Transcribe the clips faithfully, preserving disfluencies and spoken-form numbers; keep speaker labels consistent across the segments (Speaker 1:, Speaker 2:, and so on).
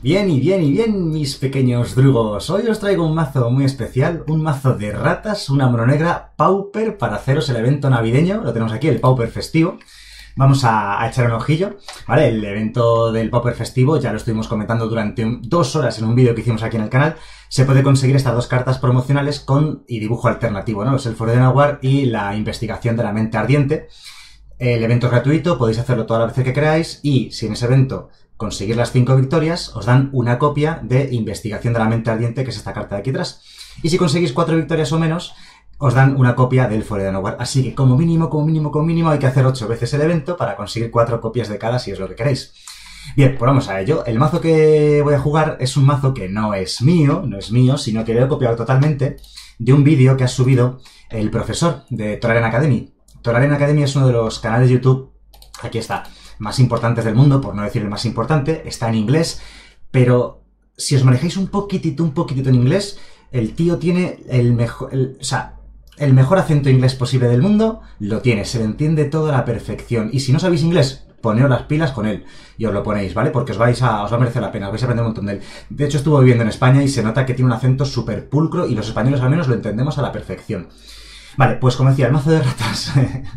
Speaker 1: Bien y bien y bien, mis pequeños drugos. Hoy os traigo un mazo muy especial, un mazo de ratas, una mono negra Pauper para haceros el evento navideño. Lo tenemos aquí, el Pauper festivo. Vamos a, a echar un ojillo, ¿vale? El evento del Pauper festivo, ya lo estuvimos comentando durante un, dos horas en un vídeo que hicimos aquí en el canal. Se puede conseguir estas dos cartas promocionales con y dibujo alternativo, ¿no? Los Elfos de Naguar y la investigación de la mente ardiente. El evento es gratuito, podéis hacerlo todas las veces que queráis y si en ese evento conseguir las cinco victorias, os dan una copia de Investigación de la Mente Ardiente, que es esta carta de aquí atrás. Y si conseguís cuatro victorias o menos, os dan una copia del Elfos de Naguar. Así que como mínimo, como mínimo, como mínimo, hay que hacer ocho veces el evento para conseguir cuatro copias de cada si es lo que queréis. Bien, pues vamos a ello. El mazo que voy a jugar es un mazo que no es mío, no es mío, sino que lo he copiado totalmente de un vídeo que ha subido el profesor de Toraren Academy. Toraren Academy es uno de los canales de YouTube, aquí está, más importantes del mundo, por no decir el más importante, está en inglés, pero si os manejáis un poquitito, un poquitito en inglés, el tío tiene el mejor, el, o sea, el mejor acento inglés posible del mundo, lo tiene, se le entiende todo a la perfección, y si no sabéis inglés, poneos las pilas con él, y os lo ponéis, ¿vale? Porque os vais a, os va a merecer la pena, os vais a aprender un montón de él. De hecho, estuvo viviendo en España y se nota que tiene un acento súper pulcro, y los españoles al menos lo entendemos a la perfección. Vale, pues como decía, el mazo de ratas.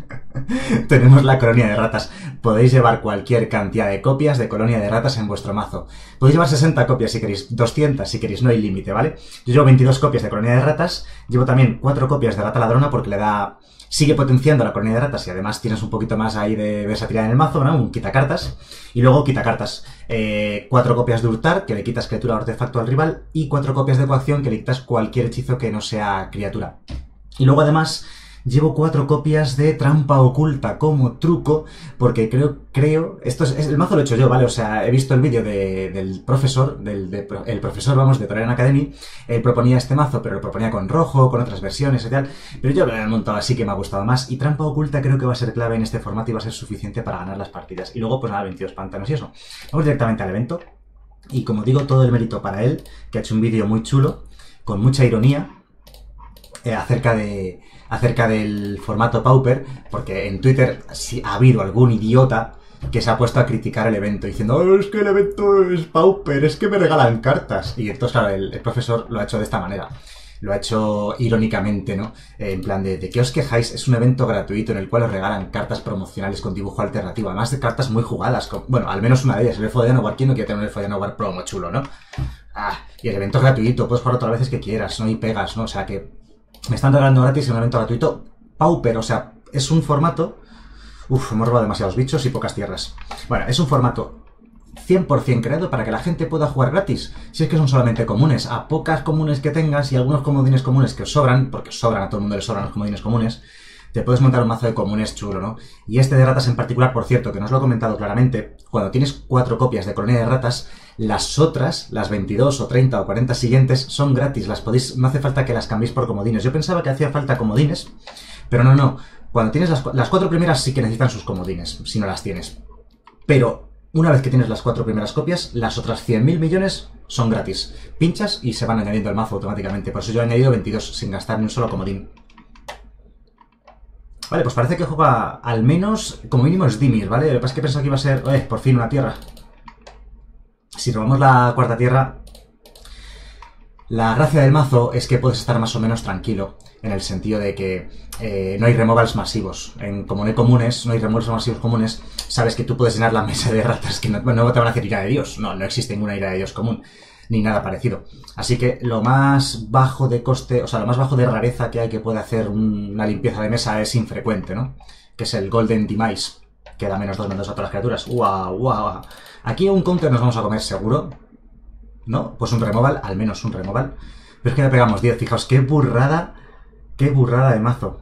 Speaker 1: Tenemos la colonia de ratas. Podéis llevar cualquier cantidad de copias de colonia de ratas en vuestro mazo. Podéis llevar sesenta copias si queréis, doscientas si queréis, no hay límite, ¿vale? Yo llevo veintidós copias de colonia de ratas, llevo también cuatro copias de rata ladrona porque le da... sigue potenciando la colonia de ratas y además tienes un poquito más ahí de versatilidad en el mazo, ¿no? Un quitacartas. Y luego quitacartas. Eh, cuatro copias de hurtar, que le quitas criatura o artefacto al rival, y cuatro copias de coacción, que le quitas cualquier hechizo que no sea criatura. Y luego además llevo cuatro copias de trampa oculta como truco, porque creo, creo, esto es, es el mazo lo he hecho yo, ¿vale? O sea, he visto el vídeo de, del profesor, del de, el profesor, vamos, de Toraren Academy, él proponía este mazo, pero lo proponía con rojo, con otras versiones y tal, pero yo lo he montado así que me ha gustado más, y trampa oculta creo que va a ser clave en este formato y va a ser suficiente para ganar las partidas. Y luego, pues nada, veintidós pantanos y eso. Vamos directamente al evento, y como digo, todo el mérito para él, que ha hecho un vídeo muy chulo, con mucha ironía, Eh, acerca de acerca del formato Pauper, porque en Twitter sí ha habido algún idiota que se ha puesto a criticar el evento diciendo oh, es que el evento es Pauper, es que me regalan cartas, y entonces claro, el, el profesor lo ha hecho de esta manera, lo ha hecho irónicamente, ¿no? Eh, en plan de, ¿de qué os quejáis? Es un evento gratuito en el cual os regalan cartas promocionales con dibujo alternativo, además de cartas muy jugadas, con, bueno, al menos una de ellas, el Elfo de Naguar. ¿Quién no quiere tener un Elfo de Naguar promo chulo, no? Ah, y el evento es gratuito, puedes jugar otras veces que quieras, no hay pegas, ¿no? O sea que me están regalando gratis en un evento gratuito Pauper, o sea, es un formato... Uf, hemos robado demasiados bichos y pocas tierras. Bueno, es un formato cien por cien creado para que la gente pueda jugar gratis. Si es que son solamente comunes, a pocas comunes que tengas y algunos comodines comunes que os sobran, porque os sobran, a todo el mundo le sobran los comodines comunes, te puedes montar un mazo de comunes chulo, ¿no? Y este de ratas en particular, por cierto, que no os lo he comentado claramente, cuando tienes cuatro copias de colonia de ratas, las otras, las veintidós o treinta o cuarenta siguientes, son gratis, las podéis, no hace falta que las cambiéis por comodines. Yo pensaba que hacía falta comodines, pero no, no. Cuando tienes las, las cuatro primeras sí que necesitan sus comodines, si no las tienes. Pero una vez que tienes las cuatro primeras copias, las otras cien mil millones son gratis. Pinchas y se van añadiendo al mazo automáticamente. Por eso yo he añadido veintidós sin gastar ni un solo comodín. Vale, pues parece que juega al menos, como mínimo, es Dimir, ¿vale? Lo que pasa es que pensaba que iba a ser, eh, por fin, una tierra. Si robamos la cuarta tierra, la gracia del mazo es que puedes estar más o menos tranquilo, en el sentido de que eh, no hay removals masivos. En, como no hay comunes, no hay removals masivos comunes, sabes que tú puedes llenar la mesa de ratas, que no, no te van a hacer ira de Dios. No, no existe ninguna ira de Dios común, ni nada parecido. Así que lo más bajo de coste, o sea, lo más bajo de rareza que hay que puede hacer un, una limpieza de mesa es infrecuente, ¿no? Que es el Golden Demise, que da menos dos, menos dos a todas las criaturas. ¡Guau, guau! Aquí un counter nos vamos a comer seguro, ¿no? Pues un removal, al menos un removal. Pero es que le pegamos diez, fijaos, qué burrada, qué burrada de mazo.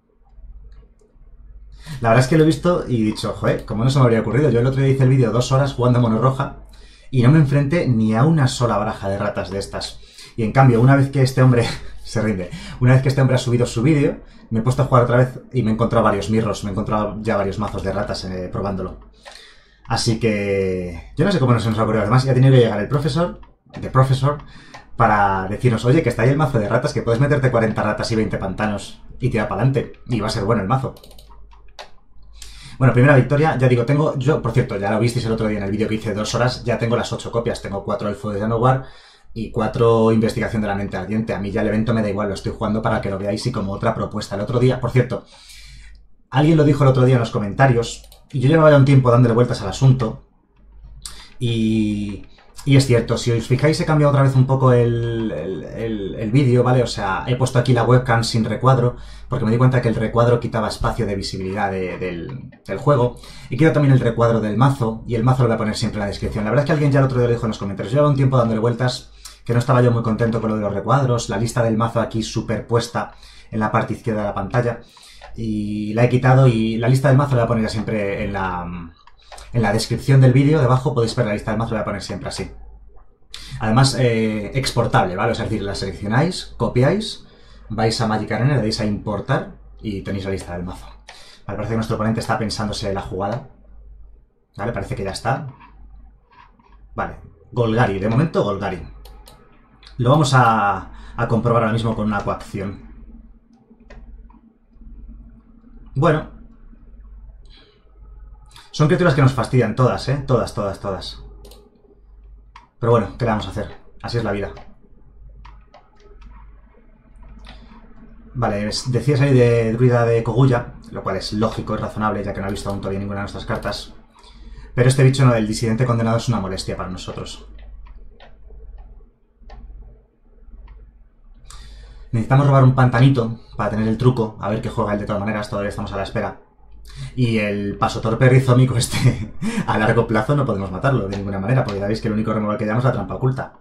Speaker 1: La verdad es que lo he visto y he dicho, joder, ¿cómo no se me habría ocurrido? Yo el otro día hice el vídeo dos horas jugando a mono roja y no me enfrenté ni a una sola baraja de ratas de estas. Y en cambio, una vez que este hombre se rinde, una vez que este hombre ha subido su vídeo, me he puesto a jugar otra vez y me he encontrado varios mirros, me he encontrado ya varios mazos de ratas eh, probándolo. Así que yo no sé cómo no se nos ha ocurrido. Además, ya ha tenido que llegar el profesor, de profesor, para decirnos, oye, que está ahí el mazo de ratas, que puedes meterte cuarenta ratas y veinte pantanos y tirar para adelante. Y va a ser bueno el mazo. Bueno, primera victoria, ya digo, tengo, yo, por cierto, ya lo visteis el otro día en el vídeo que hice de dos horas, ya tengo las ocho copias, tengo cuatro Elfo de Janowar y cuatro Investigación de la Mente Ardiente. A mí ya el evento me da igual, lo estoy jugando para que lo veáis y como otra propuesta. El otro día, por cierto, alguien lo dijo el otro día en los comentarios, y yo llevaba ya un tiempo dándole vueltas al asunto, y... Y es cierto, si os fijáis he cambiado otra vez un poco el, el, el, el vídeo, ¿vale? O sea, he puesto aquí la webcam sin recuadro, porque me di cuenta que el recuadro quitaba espacio de visibilidad de, del, del juego. Y quiero también el recuadro del mazo, y el mazo lo voy a poner siempre en la descripción. La verdad es que alguien ya el otro día lo dijo en los comentarios. Yo llevaba un tiempo dándole vueltas, que no estaba yo muy contento con lo de los recuadros, la lista del mazo aquí superpuesta en la parte izquierda de la pantalla, y la he quitado, y la lista del mazo la voy a poner ya siempre en la... En la descripción del vídeo, debajo, podéis ver la lista del mazo, la voy a poner siempre así. Además, eh, exportable, ¿vale? O sea, es decir, la seleccionáis, copiáis, vais a Magic Arena, le dais a importar y tenéis la lista del mazo. Vale, parece que nuestro oponente está pensándose la jugada. Vale, parece que ya está. Vale, Golgari, de momento Golgari. Lo vamos a, a comprobar ahora mismo con una coacción. Bueno. Son criaturas que nos fastidian todas, ¿eh? Todas, todas, todas. Pero bueno, ¿qué le vamos a hacer? Así es la vida. Vale, decía salir de druida de Koguya, lo cual es lógico, es razonable, ya que no ha visto aún todavía ninguna de nuestras cartas. Pero este bicho, no, del disidente condenado, es una molestia para nosotros. Necesitamos robar un pantanito para tener el truco, a ver qué juega él de todas maneras, todavía estamos a la espera. Y el pasotorpe rizómico este, a largo plazo no podemos matarlo de ninguna manera, porque ya veis que el único removal que llevamos es la trampa oculta.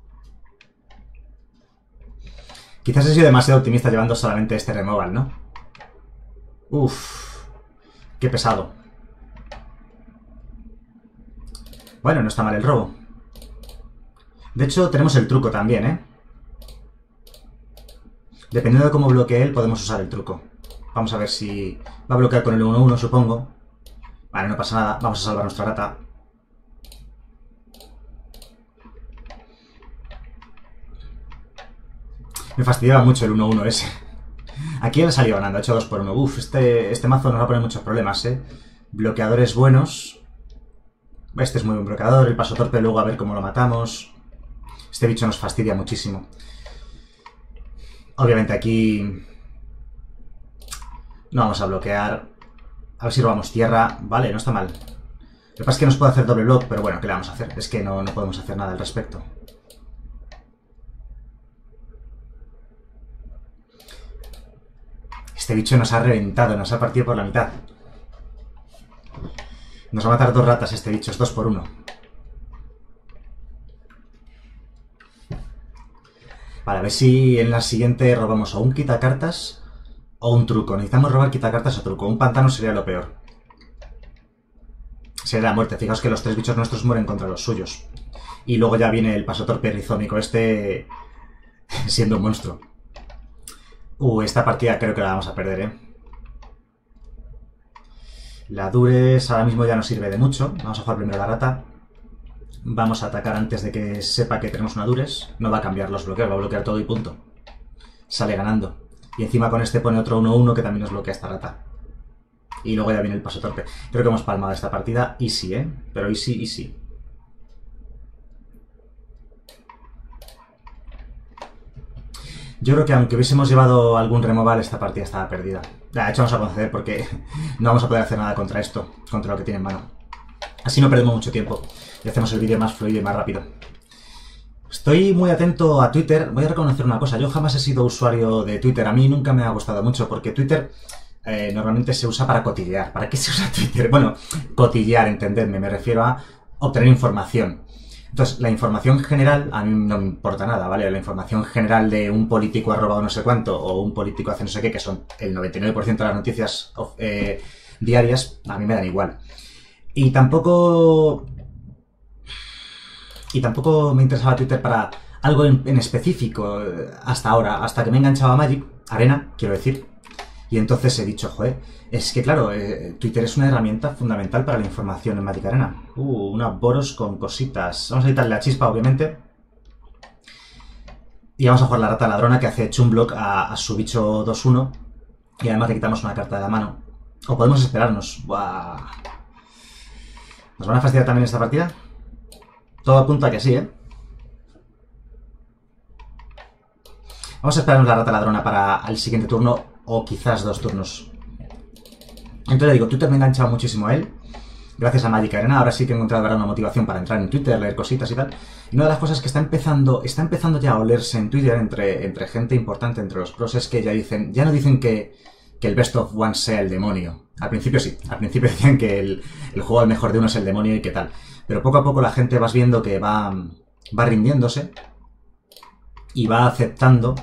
Speaker 1: Quizás he sido demasiado optimista llevando solamente este removal, ¿no? Uff, qué pesado. Bueno, no está mal el robo. De hecho, tenemos el truco también, ¿eh? Dependiendo de cómo bloquee él, podemos usar el truco. Vamos a ver si va a bloquear con el uno uno, supongo. Vale, no pasa nada. Vamos a salvar nuestra rata. Me fastidiaba mucho el uno uno ese. Aquí él salió ganando, ha hecho dos por uno. Uf, este, este mazo nos va a poner muchos problemas, ¿eh? Bloqueadores buenos. Este es muy buen bloqueador. El paso torpe luego a ver cómo lo matamos. Este bicho nos fastidia muchísimo. Obviamente aquí... No vamos a bloquear. A ver si robamos tierra. Vale, no está mal. Lo que pasa es que nos puede hacer doble block, pero bueno, ¿qué le vamos a hacer? Es que no, no podemos hacer nada al respecto. Este bicho nos ha reventado, nos ha partido por la mitad. Nos va a matar dos ratas este bicho, es dos por uno. Vale, a ver si en la siguiente robamos o un quitacartas o un truco. Necesitamos robar quitacartas o truco. Un pantano sería lo peor. Sería la muerte. Fijaos que los tres bichos nuestros mueren contra los suyos. Y luego ya viene el pasotorpe rizómico este siendo un monstruo. Uh, esta partida creo que la vamos a perder, ¿eh? La Dures ahora mismo ya no sirve de mucho. Vamos a jugar primero la rata. Vamos a atacar antes de que sepa que tenemos una Dures. No va a cambiar los bloqueos, va a bloquear todo y punto. Sale ganando. Y encima con este pone otro uno uno que también nos bloquea esta rata. Y luego ya viene el paso torpe. Creo que hemos palmado esta partida. Easy, ¿eh? Pero easy, easy. Yo creo que aunque hubiésemos llevado algún removal, esta partida estaba perdida. De hecho, vamos a conceder porque no vamos a poder hacer nada contra esto, contra lo que tiene en mano. Así no perdemos mucho tiempo y hacemos el vídeo más fluido y más rápido. Estoy muy atento a Twitter. Voy a reconocer una cosa. Yo jamás he sido usuario de Twitter. A mí nunca me ha gustado mucho porque Twitter eh, normalmente se usa para cotillear. ¿Para qué se usa Twitter? Bueno, cotillear, entendedme. Me refiero a obtener información. Entonces, la información general a mí no me importa nada, ¿vale? La información general de un político ha robado no sé cuánto o un político hace no sé qué, que son el noventa y nueve por ciento de las noticias eh, diarias, a mí me dan igual. Y tampoco... Y tampoco me interesaba Twitter para algo en, en específico hasta ahora, hasta que me he enganchado a Magic Arena, quiero decir. Y entonces he dicho, joder, es que claro, eh, Twitter es una herramienta fundamental para la información en Magic Arena. Uh, una Boros con cositas. Vamos a quitarle la chispa, obviamente. Y vamos a jugar la rata ladrona que hace Chumblock a, a su bicho dos uno. Y además le quitamos una carta de la mano. O podemos esperarnos. Buah. ¿Nos van a fastidiar también esta partida? Todo apunta a que sí, ¿eh? Vamos a esperarnos la rata ladrona para el siguiente turno, o quizás dos turnos. Entonces digo, Twitter me ha enganchado muchísimo a él. Gracias a Magic Arena, ahora sí que he encontrado ahora una motivación para entrar en Twitter, leer cositas y tal. Y una de las cosas que está empezando, está empezando ya a olerse en Twitter entre, entre gente importante, entre los pros, es que ya dicen, ya no dicen que, que el best of one sea el demonio. Al principio sí, al principio decían que el, el juego al mejor de uno es el demonio y qué tal. Pero poco a poco la gente vas viendo que va, va rindiéndose y va aceptando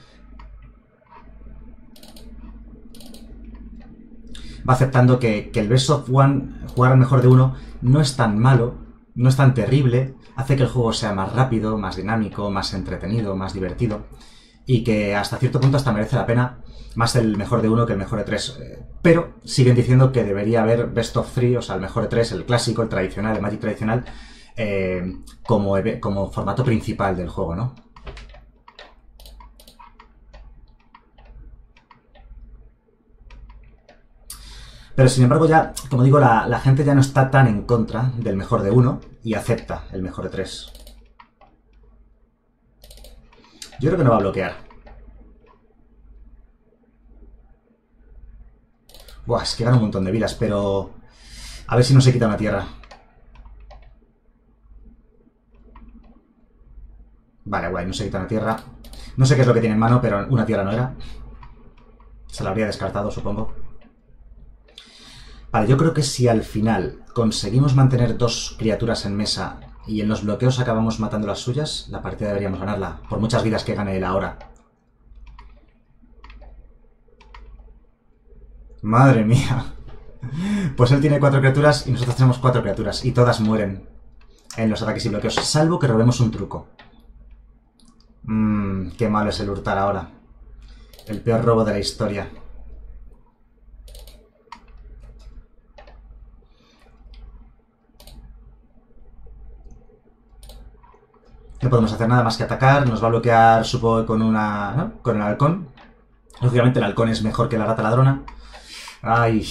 Speaker 1: va aceptando que, que el best of one, jugar al mejor de uno, no es tan malo, no es tan terrible, hace que el juego sea más rápido, más dinámico, más entretenido, más divertido, y que hasta cierto punto hasta merece la pena más el mejor de uno que el mejor de tres. Pero siguen diciendo que debería haber best of three, o sea, el mejor de tres, el clásico, el tradicional, el Magic tradicional, eh, como, como formato principal del juego, ¿no? Pero sin embargo ya, como digo, la, la gente ya no está tan en contra del mejor de uno y acepta el mejor de tres. Yo creo que no va a bloquear. Buah, es que gana un montón de vidas, pero... A ver si no se quita una tierra. Vale, guay, no se quita una tierra. No sé qué es lo que tiene en mano, pero una tierra no era. Se la habría descartado, supongo. Vale, yo creo que si al final conseguimos mantener dos criaturas en mesa y en los bloqueos acabamos matando las suyas, la partida deberíamos ganarla, por muchas vidas que gane él ahora. Madre mía. Pues él tiene cuatro criaturas y nosotros tenemos cuatro criaturas y todas mueren en los ataques y bloqueos, salvo que robemos un truco. Mmm, qué malo es el hurtar ahora. El peor robo de la historia. No podemos hacer nada más que atacar. Nos va a bloquear, supongo, con una... ¿no? Con el halcón. Lógicamente el halcón es mejor que la rata ladrona. Ay...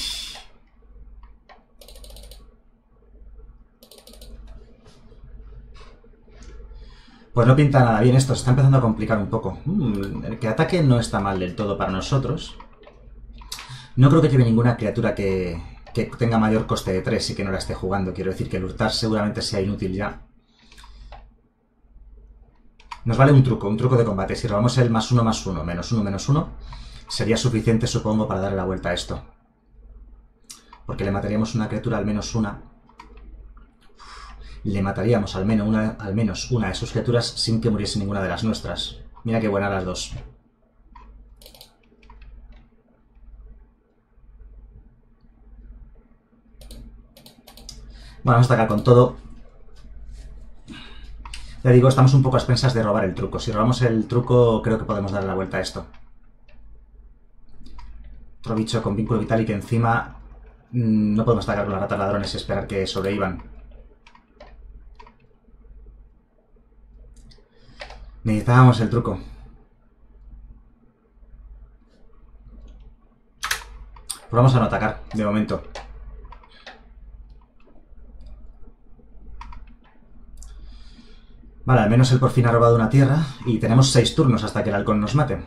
Speaker 1: Pues no pinta nada bien esto. Se está empezando a complicar un poco. Mm, el que ataque no está mal del todo para nosotros. No creo que lleve ninguna criatura que, que tenga mayor coste de tres y que no la esté jugando. Quiero decir que el hurtar seguramente sea inútil ya. Nos vale un truco, un truco de combate. Si robamos el más uno, más uno, menos uno, menos uno, sería suficiente, supongo, para darle la vuelta a esto. Porque le mataríamos una criatura al menos una. Le mataríamos al menos, una, al menos una de sus criaturas sin que muriese ninguna de las nuestras. Mira qué buenas las dos. Bueno, vamos a atacar con todo. Ya digo, estamos un poco a expensas de robar el truco. Si robamos el truco, creo que podemos darle la vuelta a esto. Otro bicho con vínculo vital y que encima mmm, no podemos atacar con las ratas ladrones y esperar que sobrevivan. Necesitábamos el truco. Pues vamos a no atacar, de momento. Vale, al menos él por fin ha robado una tierra y tenemos seis turnos hasta que el halcón nos mate.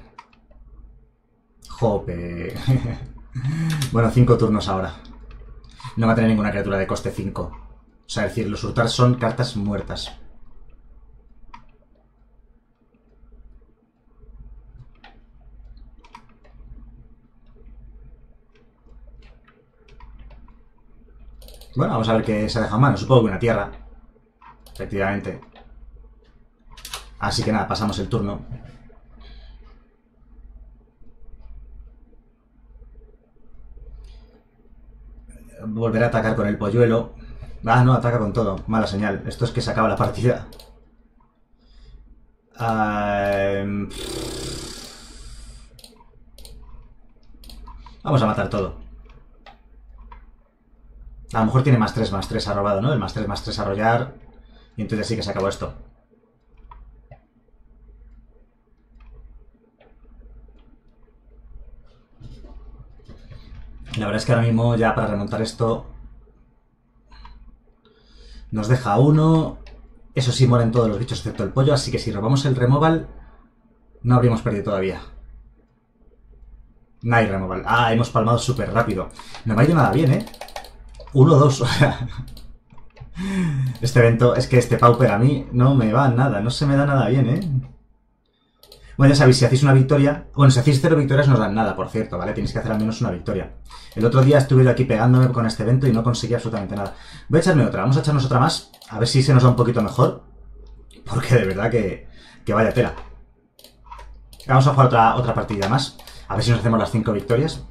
Speaker 1: Jope. Bueno, cinco turnos ahora. No va a tener ninguna criatura de coste cinco. O sea, es decir, los hurtar son cartas muertas. Bueno, vamos a ver qué se deja en mano. Supongo que una tierra. Efectivamente. Así que nada, pasamos el turno. Volverá a atacar con el polluelo. Ah, no, ataca con todo. Mala señal. Esto es que se acaba la partida. Uh... Vamos a matar todo. A lo mejor tiene más tres, más tres ha robado, ¿no? El más tres, más tres a arrollar. Y entonces sí que se acabó esto. La verdad es que ahora mismo ya para remontar esto nos deja uno. Eso sí, mueren todos los bichos excepto el pollo, así que si robamos el removal no habríamos perdido todavía. No hay removal. Ah, hemos palmado súper rápido. No me ha ido nada bien, ¿eh? uno dos, o sea... Este evento, es que este Pauper a mí no me va nada, no se me da nada bien, ¿eh? Bueno, ya sabéis, si hacéis una victoria... Bueno, si hacéis cero victorias no os dan nada, por cierto, ¿vale? Tenéis que hacer al menos una victoria. El otro día estuve yo aquí pegándome con este evento y no conseguí absolutamente nada. Voy a echarme otra, vamos a echarnos otra más, a ver si se nos da un poquito mejor. Porque de verdad que, que vaya tela. Vamos a jugar otra, otra partida más, a ver si nos hacemos las cinco victorias.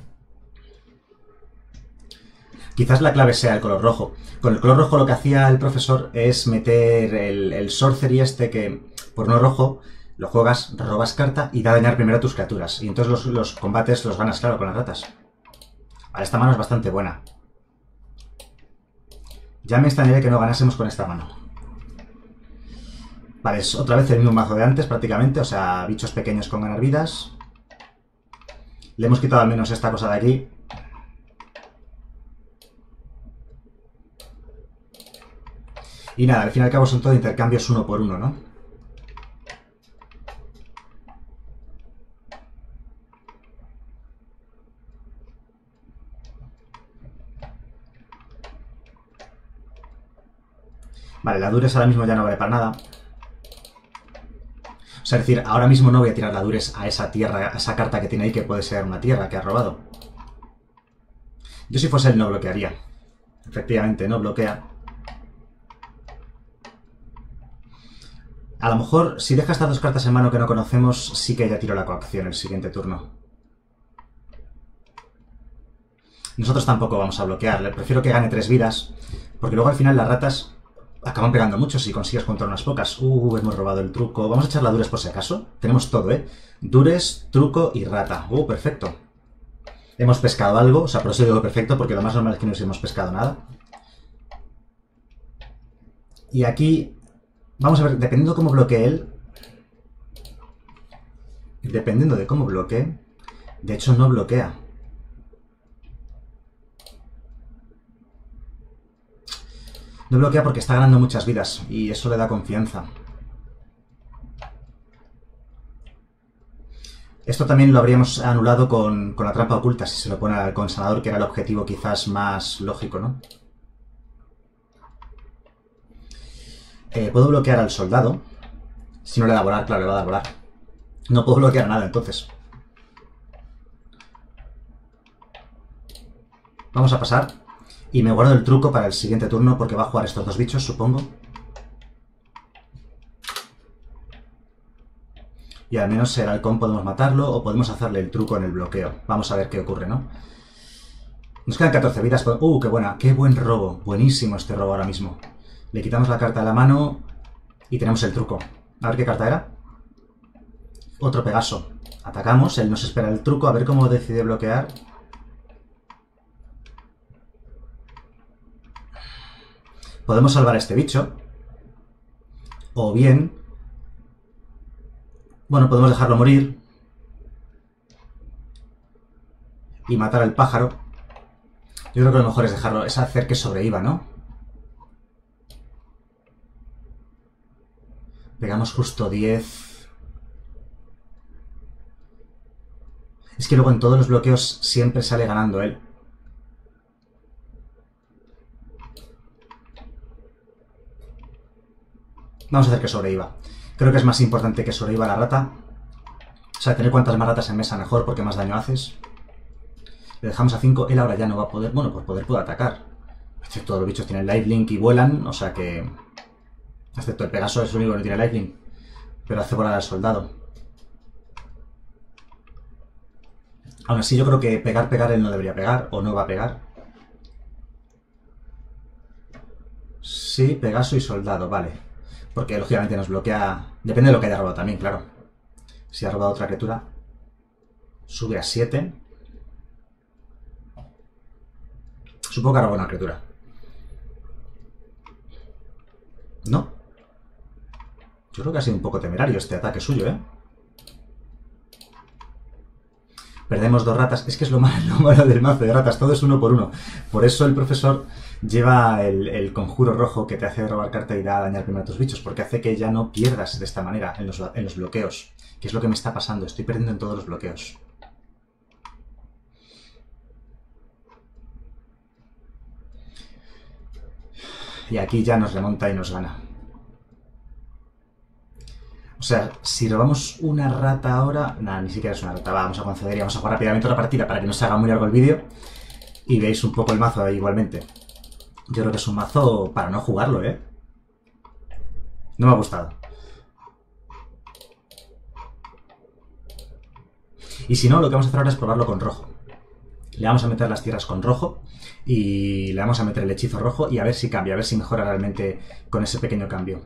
Speaker 1: Quizás la clave sea el color rojo. Con el color rojo lo que hacía el profesor es meter el, el sorcery este que, por no rojo, lo juegas, robas carta y da a dañar primero a tus criaturas. Y entonces los, los combates los ganas, claro, con las ratas. Vale, esta mano es bastante buena. Ya me extrañaría que no ganásemos con esta mano. Vale, es otra vez el mismo mazo de antes prácticamente, o sea, bichos pequeños con ganar vidas. Le hemos quitado al menos esta cosa de aquí. Y nada, al fin y al cabo son todo intercambios uno por uno, ¿no? Vale, la Dures ahora mismo ya no vale para nada. O sea, es decir, ahora mismo no voy a tirar la Dures a esa tierra, a esa carta que tiene ahí, que puede ser una tierra que ha robado. Yo si fuese él no bloquearía. Efectivamente, no bloquea. A lo mejor, si deja estas dos cartas en mano que no conocemos, sí que ya tiro la coacción el siguiente turno. Nosotros tampoco vamos a bloquear. Prefiero que gane tres vidas, porque luego al final las ratas acaban pegando mucho si consigues contra unas pocas. Uh, hemos robado el truco. Vamos a echar la Dures por si acaso. Tenemos todo, ¿eh? Dures, truco y rata. Uh, perfecto. Hemos pescado algo, o sea, por eso digo perfecto, porque lo más normal es que no hemos pescado nada. Y aquí... Vamos a ver, dependiendo de cómo bloquee él... Dependiendo de cómo bloquee... De hecho, no bloquea. No bloquea porque está ganando muchas vidas, y eso le da confianza. Esto también lo habríamos anulado con, con la trampa oculta, si se lo pone al consanador, que era el objetivo quizás más lógico, ¿no? Eh, puedo bloquear al soldado. Si no le da volar, claro, le va a dar volar. No puedo bloquear nada, entonces. Vamos a pasar. Y me guardo el truco para el siguiente turno, porque va a jugar estos dos bichos, supongo. Y al menos el halcón podemos matarlo, o podemos hacerle el truco en el bloqueo. Vamos a ver qué ocurre, ¿no? Nos quedan catorce vidas. ¡Uh, qué buena! ¡Qué buen robo! Buenísimo este robo ahora mismo. Le quitamos la carta de la mano y tenemos el truco. A ver qué carta era. Otro Pegaso. Atacamos, él nos espera el truco, a ver cómo decide bloquear. Podemos salvar a este bicho. O bien... Bueno, podemos dejarlo morir. Y matar al pájaro. Yo creo que lo mejor es dejarlo, es hacer que sobreviva, ¿no? Pegamos justo diez. Es que luego en todos los bloqueos siempre sale ganando él. Vamos a hacer que sobreviva. Creo que es más importante que sobreviva la rata. O sea, tener cuantas más ratas en mesa mejor, porque más daño haces. Le dejamos a cinco. Él ahora ya no va a poder... Bueno, por poder puede atacar. Todos los bichos tienen lifelink y vuelan, o sea que... Excepto el Pegaso, es el único que no tiene lifelink. Pero hace volar al soldado. Aún así yo creo que pegar, pegar él no debería pegar. O no va a pegar. Sí, Pegaso y soldado, vale. Porque lógicamente nos bloquea... Depende de lo que haya robado también, claro. Si ha robado otra criatura. Sube a siete. Supongo que ha robado una criatura. ¿No? Yo creo que ha sido un poco temerario este ataque suyo, ¿eh? Perdemos dos ratas. Es que es lo malo, lo malo del mazo de ratas. Todo es uno por uno. Por eso el profesor lleva el, el conjuro rojo que te hace robar carta y da a dañar primero a tus bichos. Porque hace que ya no pierdas de esta manera en los, en los bloqueos. Que es lo que me está pasando. Estoy perdiendo en todos los bloqueos. Y aquí ya nos remonta y nos gana. O sea, si robamos una rata ahora... Nada, ni siquiera es una rata. Va, vamos a conceder y vamos a jugar rápidamente otra partida para que no se haga muy largo el vídeo. Y veáis un poco el mazo igualmente. Yo creo que es un mazo para no jugarlo, ¿eh? No me ha gustado. Y si no, lo que vamos a hacer ahora es probarlo con rojo. Le vamos a meter las tierras con rojo y le vamos a meter el hechizo rojo y a ver si cambia, a ver si mejora realmente con ese pequeño cambio.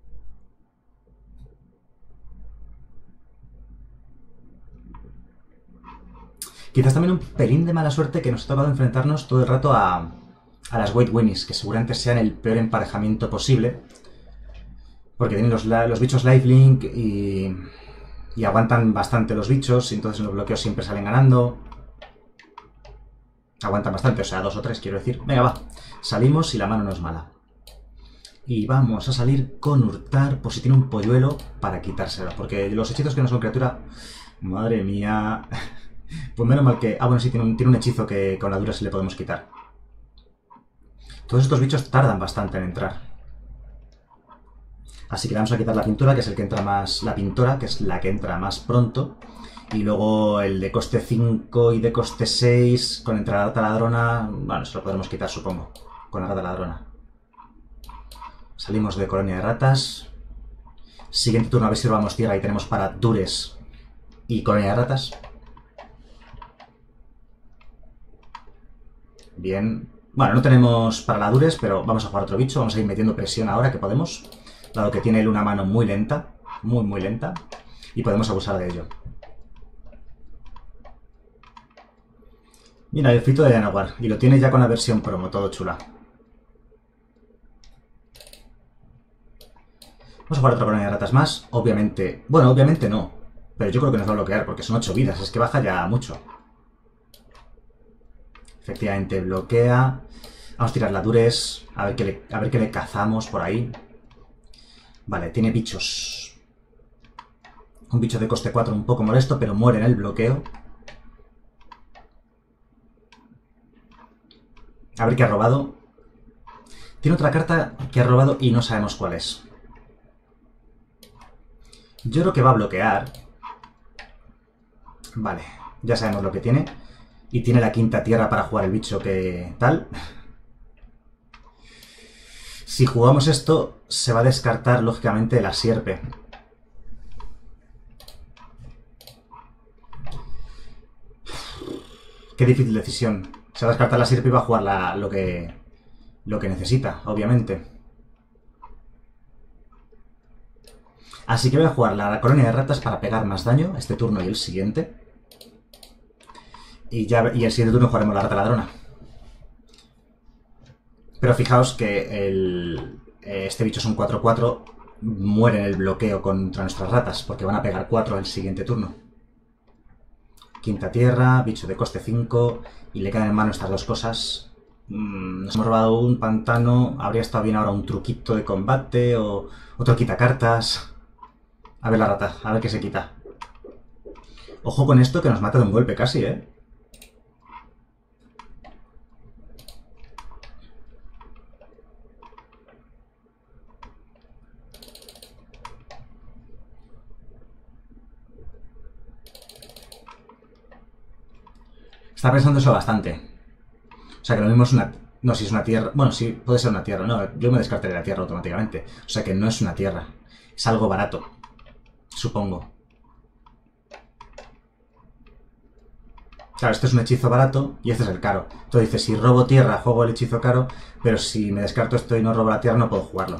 Speaker 1: Quizás también un pelín de mala suerte que nos ha tocado enfrentarnos todo el rato a, a las White Winnies, que seguramente sean el peor emparejamiento posible. Porque tienen los, los bichos lifelink y, y aguantan bastante los bichos, y entonces en los bloqueos siempre salen ganando. Aguantan bastante, o sea, dos o tres quiero decir. Venga, va. Salimos y la mano no es mala. Y vamos a salir con hurtar por si tiene un polluelo para quitárselo. Porque los hechizos que no son criatura... Madre mía... Pues menos mal que... Ah, bueno, sí, tiene un, tiene un hechizo que con la dura se le podemos quitar. Todos estos bichos tardan bastante en entrar. Así que le vamos a quitar la pintura, que es el que entra más... La pintora, que es la que entra más pronto. Y luego el de coste cinco y de coste seis con entrar a la rata ladrona... Bueno, eso lo podremos quitar, supongo. Con la rata ladrona. Salimos de colonia de ratas. Siguiente turno, a ver si robamos tierra y tenemos para dures y colonia de ratas. Bien. Bueno, no tenemos para la dures, pero vamos a jugar otro bicho. Vamos a ir metiendo presión ahora que podemos. Dado que tiene él una mano muy lenta. Muy, muy lenta. Y podemos abusar de ello. Mira, el frito de Llanowar. Y lo tiene ya con la versión promo, todo chula. Vamos a jugar otra colonia de ratas más. Obviamente... Bueno, obviamente no. Pero yo creo que nos va a bloquear porque son ocho vidas. Es que baja ya mucho. Efectivamente, bloquea. Vamos a tirar la dures. A ver qué le, a ver qué le cazamos por ahí. Vale, tiene bichos. Un bicho de coste cuatro un poco molesto, pero muere en el bloqueo. A ver qué ha robado. Tiene otra carta que ha robado y no sabemos cuál es. Yo creo que va a bloquear. Vale, ya sabemos lo que tiene. Y tiene la quinta tierra para jugar el bicho que tal. Si jugamos esto, se va a descartar, lógicamente, la sierpe. Qué difícil decisión. Se va a descartar la sierpe y va a jugar la, lo, que, lo que necesita, obviamente. Así que voy a jugar la colonia de ratas para pegar más daño este turno y el siguiente. Y, ya, y el siguiente turno jugaremos la rata ladrona. Pero fijaos que el, este bicho es un cuatro cuatro. Muere en el bloqueo contra nuestras ratas porque van a pegar cuatro el siguiente turno. Quinta tierra, bicho de coste cinco. Y le quedan en mano estas dos cosas. Mm, nos hemos robado un pantano. Habría estado bien ahora un truquito de combate o otro quitacartas. A ver la rata, a ver qué se quita. Ojo con esto que nos mata de un golpe casi, ¿eh? Está pensando eso bastante. O sea que lo mismo es una... No, si es una tierra... Bueno, sí, puede ser una tierra. No, yo me descartaré la tierra automáticamente. O sea que no es una tierra. Es algo barato. Supongo. Claro, este es un hechizo barato y este es el caro. Entonces dice, si robo tierra, juego el hechizo caro, pero si me descarto esto y no robo la tierra, no puedo jugarlo.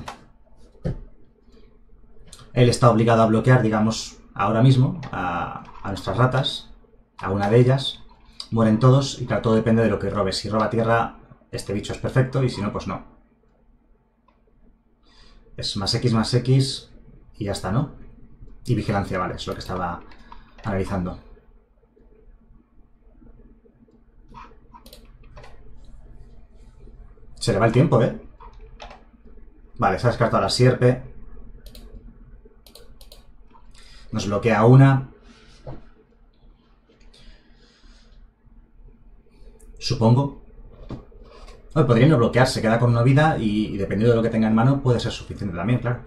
Speaker 1: Él está obligado a bloquear, digamos, ahora mismo, a, a nuestras ratas, a una de ellas. Mueren todos y claro, todo depende de lo que robe. Si roba tierra, este bicho es perfecto y si no, pues no. Es más X más X y ya está, ¿no? Y vigilancia, vale, es lo que estaba analizando. Se le va el tiempo, ¿eh? Vale, se ha descartado la sierpe. Nos bloquea una. Supongo. Bueno, podría no bloquear, se queda con una vida y, y dependiendo de lo que tenga en mano puede ser suficiente también, claro.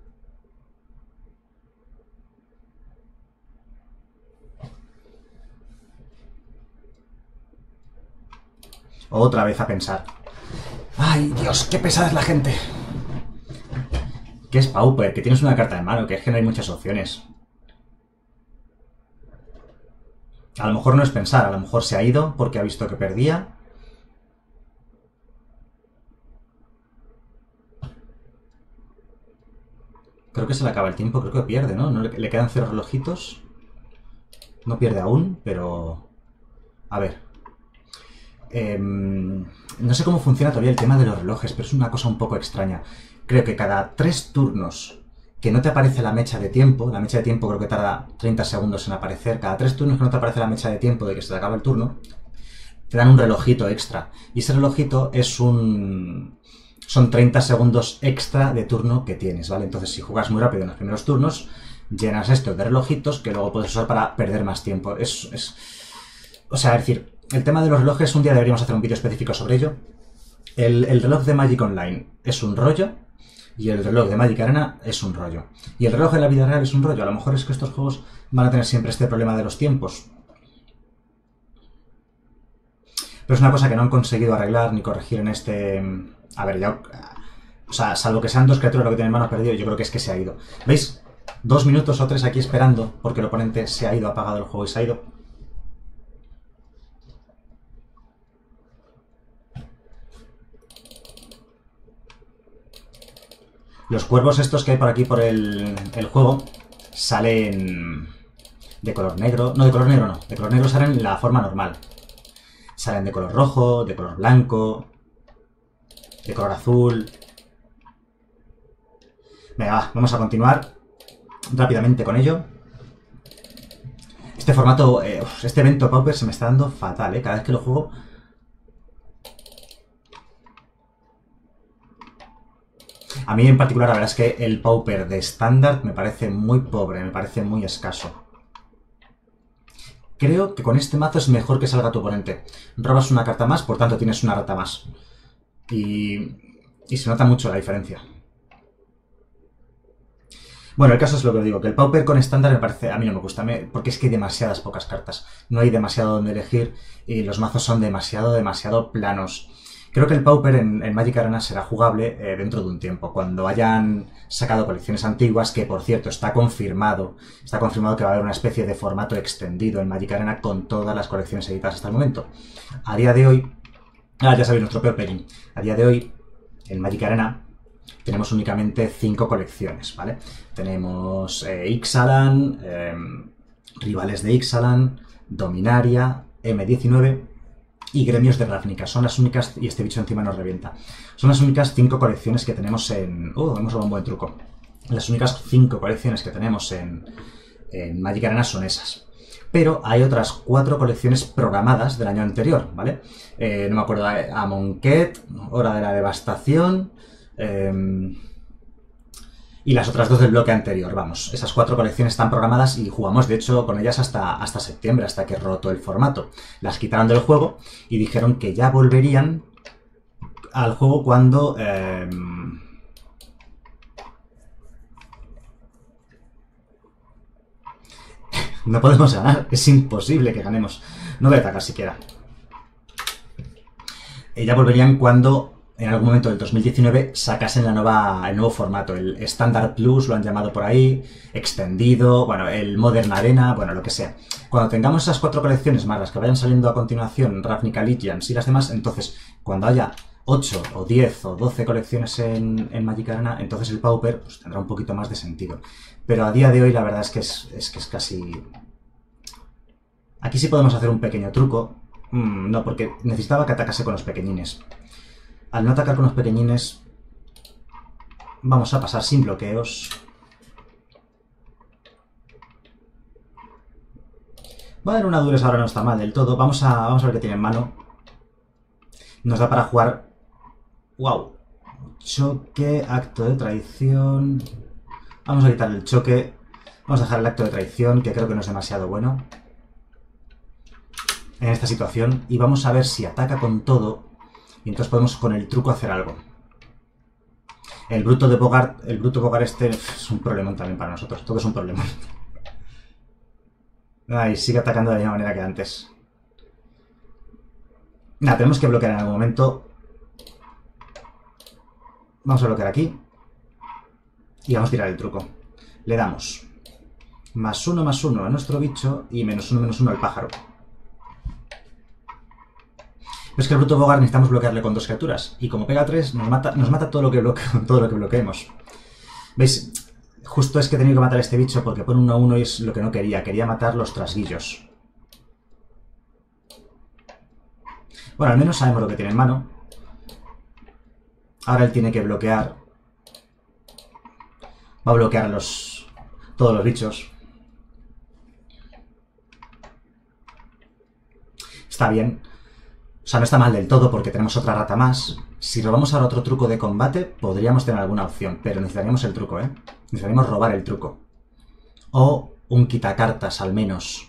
Speaker 1: Otra vez a pensar. ¡Ay, Dios! ¡Qué pesada es la gente! ¿Qué es Pauper? Que tienes una carta en mano, que es que no hay muchas opciones. A lo mejor no es pensar, a lo mejor se ha ido porque ha visto que perdía. Creo que se le acaba el tiempo, creo que pierde, ¿no? ¿No le, le quedan cero relojitos? No pierde aún, pero... A ver. Eh, no sé cómo funciona todavía el tema de los relojes, pero es una cosa un poco extraña. Creo que cada tres turnos que no te aparece la mecha de tiempo, la mecha de tiempo creo que tarda treinta segundos en aparecer, cada tres turnos que no te aparece la mecha de tiempo de que se te acaba el turno, te dan un relojito extra. Y ese relojito es un... son treinta segundos extra de turno que tienes, ¿vale? Entonces, si juegas muy rápido en los primeros turnos, llenas esto de relojitos que luego puedes usar para perder más tiempo. Es... es... O sea, es decir, el tema de los relojes, un día deberíamos hacer un vídeo específico sobre ello. El, el reloj de Magic Online es un rollo y el reloj de Magic Arena es un rollo. Y el reloj de la vida real es un rollo. A lo mejor es que estos juegos van a tener siempre este problema de los tiempos. Pero es una cosa que no han conseguido arreglar ni corregir en este... A ver, ya... O sea, salvo que sean dos criaturas lo que tienen en mano perdido, yo creo que es que se ha ido. ¿Veis? Dos minutos o tres aquí esperando porque el oponente se ha ido, ha apagado el juego y se ha ido. Los cuervos estos que hay por aquí por el, el juego salen de color negro. No, de color negro no. De color negro salen en la forma normal. Salen de color rojo, de color blanco, de color azul. Venga, va, vamos a continuar rápidamente con ello. Este formato, eh, este evento Pauper se me está dando fatal, ¿eh? Cada vez que lo juego... A mí en particular la verdad es que el Pauper de estándar me parece muy pobre, me parece muy escaso. Creo que con este mazo es mejor que salga tu oponente. Robas una carta más, por tanto tienes una rata más. Y, y se nota mucho la diferencia. Bueno, el caso es lo que os digo, que el Pauper con estándar me parece, a mí no me gusta, me, porque es que hay demasiadas pocas cartas. No hay demasiado donde elegir y los mazos son demasiado, demasiado planos. Creo que el Pauper en, en Magic Arena será jugable eh, dentro de un tiempo, cuando hayan sacado colecciones antiguas, que por cierto está confirmado, está confirmado que va a haber una especie de formato extendido en Magic Arena con todas las colecciones editadas hasta el momento. A día de hoy, ah, ya sabéis nuestro peor pelín, a día de hoy en Magic Arena tenemos únicamente cinco colecciones, ¿vale? Tenemos eh, Ixalan, eh, Rivales de Ixalan, Dominaria, eme diecinueve... y Gremios de Ravnica. Son las únicas... Y este bicho encima nos revienta. Son las únicas cinco colecciones que tenemos en... ¡Oh! Hemos dado un buen truco. Las únicas cinco colecciones que tenemos en, en Magic Arena son esas. Pero hay otras cuatro colecciones programadas del año anterior, ¿vale? Eh, no me acuerdo... Amonkhet, Hora de la Devastación... Eh, y las otras dos del bloque anterior, vamos. Esas cuatro colecciones están programadas y jugamos, de hecho, con ellas hasta, hasta septiembre, hasta que rotó el formato. Las quitaron del juego y dijeron que ya volverían al juego cuando... Eh, no podemos ganar, es imposible que ganemos. No voy a atacar siquiera. Eh, ya volverían cuando... en algún momento del dos mil diecinueve sacasen la nueva, el nuevo formato, el Standard Plus, lo han llamado por ahí, extendido, bueno, el Modern Arena, bueno, lo que sea. Cuando tengamos esas cuatro colecciones más las que vayan saliendo a continuación, Ravnica Allegiance y las demás, entonces, cuando haya ocho o diez o doce colecciones en, en Magic Arena, entonces el Pauper pues, tendrá un poquito más de sentido. Pero a día de hoy la verdad es que es, es, que es casi... Aquí sí podemos hacer un pequeño truco. Mm, no, porque necesitaba que atacase con los pequeñines. Al no atacar con los pequeñines, vamos a pasar sin bloqueos. Bueno, una Dures ahora no está mal del todo. Vamos a, vamos a ver qué tiene en mano. Nos da para jugar Wow. Choque, acto de traición. Vamos a quitar el choque. Vamos a dejar el acto de traición, que creo que no es demasiado bueno en esta situación. Y vamos a ver si ataca con todo. Y entonces podemos con el truco hacer algo. El bruto de Bogart, el bruto Bogart este es un problemón también para nosotros. Todo es un problema. Ay, sigue atacando de la misma manera que antes. Nada, tenemos que bloquear en algún momento. Vamos a bloquear aquí. Y vamos a tirar el truco. Le damos más uno, más uno a nuestro bicho y menos uno, menos uno al pájaro. Es que el bruto Bogart necesitamos bloquearle con dos criaturas. Y como pega tres, nos mata, nos mata todo lo que bloque, todo lo que bloqueemos. ¿Veis? Justo es que he tenido que matar a este bicho porque pone uno a uno y es lo que no quería. Quería matar los trasguillos. Bueno, al menos sabemos lo que tiene en mano. Ahora él tiene que bloquear. Va a bloquear a los, todos los bichos. Está bien. O sea, no está mal del todo porque tenemos otra rata más. Si robamos ahora otro truco de combate, podríamos tener alguna opción. Pero necesitaríamos el truco, ¿eh? Necesitaríamos robar el truco. O un quitacartas, al menos.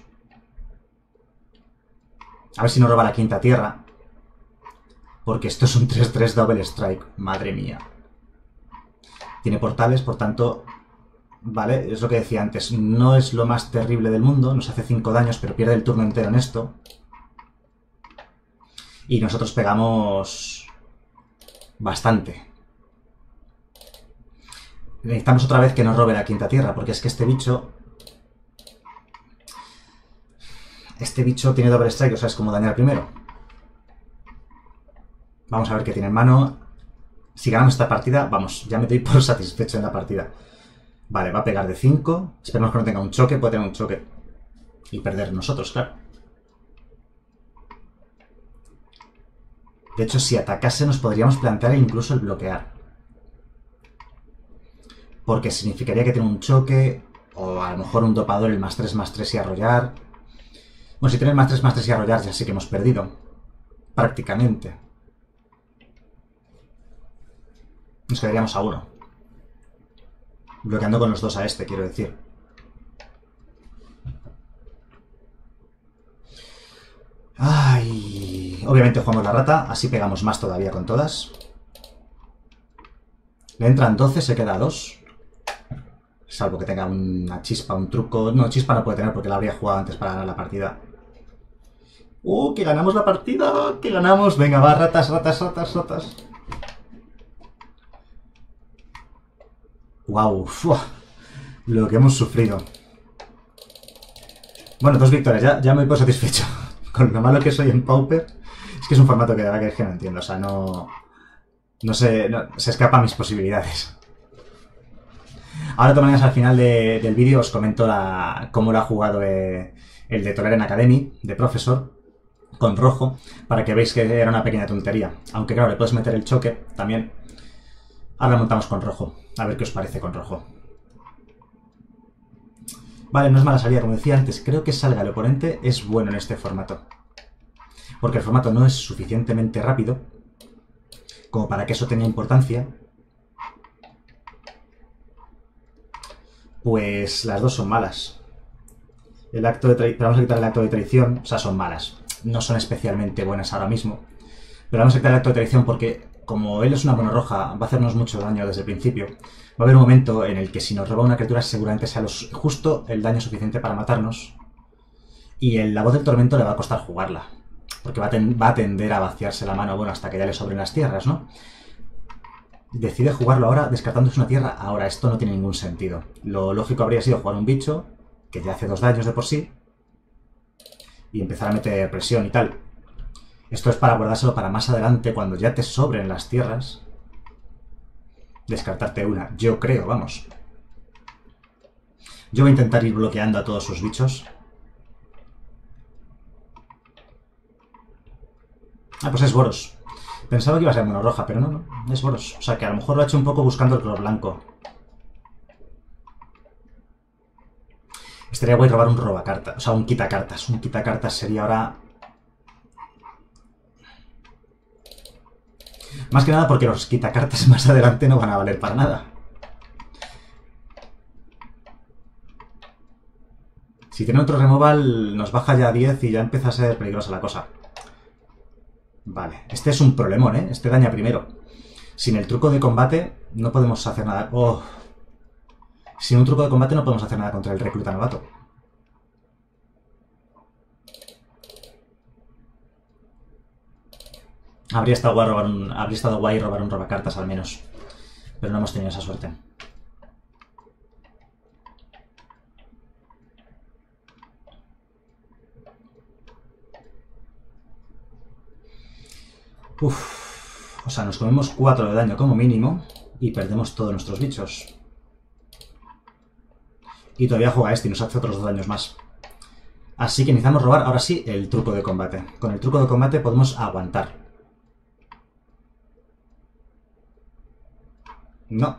Speaker 1: A ver si nos roba la quinta tierra. Porque esto es un tres tres Double Strike. Madre mía. Tiene portales, por tanto... Vale, es lo que decía antes. No es lo más terrible del mundo. Nos hace cinco daños, pero pierde el turno entero en esto. Y nosotros pegamos... bastante. Necesitamos otra vez que nos robe la quinta tierra, porque es que este bicho... Este bicho tiene Double Strike, o sea, es como dañar primero. Vamos a ver qué tiene en mano. Si ganamos esta partida, vamos, ya me doy por satisfecho en la partida. Vale, va a pegar de cinco. Esperemos que no tenga un choque, puede tener un choque. Y perder nosotros, claro. De hecho, si atacase nos podríamos plantear incluso el bloquear. Porque significaría que tiene un choque, o a lo mejor un dopador, el más tres, más tres y arrollar. Bueno, si tiene el más tres, más tres y arrollar, ya sí que hemos perdido. Prácticamente. Nos quedaríamos a uno. Bloqueando con los dos a este, quiero decir. Ay, obviamente jugamos la rata, así pegamos más todavía con todas. Le entran doce, se queda a dos. Salvo que tenga una chispa, un truco. No, chispa no puede tener porque la habría jugado antes para ganar la partida. ¡Uh, que ganamos la partida! ¡Que ganamos! Venga, va, ratas, ratas, ratas, ratas. ¡Wow! Lo que hemos sufrido. Bueno, dos victorias, ya, ya me voy por satisfecho. Con lo malo que soy en Pauper. Es que es un formato que de verdad que, es que no entiendo. O sea, no... No sé... No, se escapa a mis posibilidades. Ahora, de todas maneras, al final de, del vídeo os comento la, cómo lo ha jugado eh, el de Toleren Academy, de Profesor, con rojo, para que veáis que era una pequeña tontería. Aunque claro, le puedes meter el choque también. Ahora montamos con rojo. A ver qué os parece con rojo. Vale, no es mala salida, como decía antes. Creo que salga el oponente es bueno en este formato. Porque el formato no es suficientemente rápido como para que eso tenga importancia. Pues las dos son malas. El acto de traición... Vamos a quitar el acto de traición. O sea, son malas. No son especialmente buenas ahora mismo. Pero vamos a quitar el acto de traición porque, como él es una monorroja, va a hacernos mucho daño desde el principio. Va a haber un momento en el que si nos roba una criatura seguramente sea los, justo el daño suficiente para matarnos. Y el, la voz del tormento le va a costar jugarla. Porque va a, ten, va a tender a vaciarse la mano, bueno, hasta que ya le sobren las tierras, ¿no? Decide jugarlo ahora descartándose una tierra. Ahora, esto no tiene ningún sentido. Lo lógico habría sido jugar un bicho, que ya hace dos daños de por sí, y empezar a meter presión y tal. Esto es para guardárselo para más adelante, cuando ya te sobren las tierras. Descartarte una, yo creo, vamos. Yo voy a intentar ir bloqueando a todos sus bichos. Ah, pues es Boros. Pensaba que iba a ser mono roja, pero no, no, es Boros. O sea, que a lo mejor lo ha hecho un poco buscando el color blanco. Estaría guay robar un robacartas, o sea, un quitacartas. Un quitacartas sería ahora... Más que nada porque los quitacartas más adelante no van a valer para nada. Si tiene otro removal, nos baja ya a diez y ya empieza a ser peligrosa la cosa. Vale, este es un problemón, ¿eh? Este daña primero. Sin el truco de combate no podemos hacer nada. Oh. Sin un truco de combate no podemos hacer nada contra el recluta novato. Habría estado guay robar un, habría estado guay robar un robacartas al menos. Pero no hemos tenido esa suerte. Uff, o sea, nos comemos cuatro de daño como mínimo y perdemos todos nuestros bichos. Y todavía juega este y nos hace otros dos daños más. Así que necesitamos robar, ahora sí, el truco de combate. Con el truco de combate podemos aguantar. No.